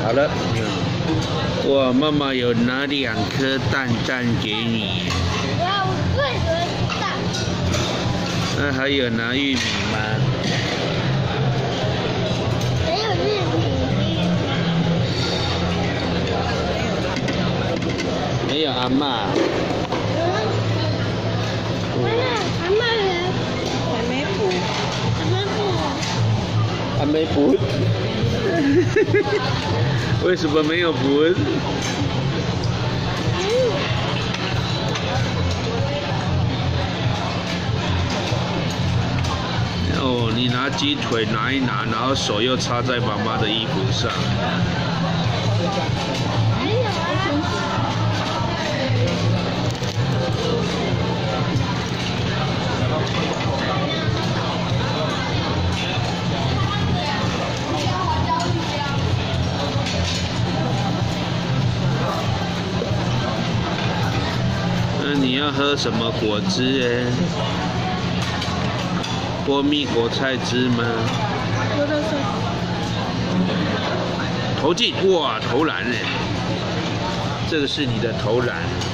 好了，哇，妈妈有拿2颗蛋蛋给你。 哇，我最喜欢吃蛋。 那还有拿玉米吗？ 没有玉米。 没有阿嬷。 阿嬷人还没补， 还没补。为什么没有补？哦，你拿鸡腿拿一拿，然后手又插在妈妈的衣服上。 还有啊。 那你要喝什么果汁哎？波蜜果菜汁吗？投进，哇，投篮哎！这个是你的投篮。